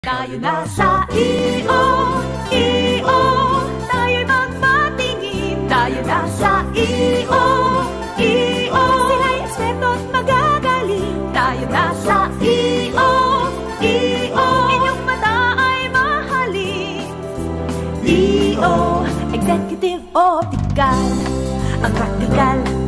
Tayo na sa EO, tayo'y magpatingin. Tayo na sa EO, sila'y eksperto't magagaling. Tayo na sa EO, inyong mata ay mahalin. EO, Executive Optical, ang praktikal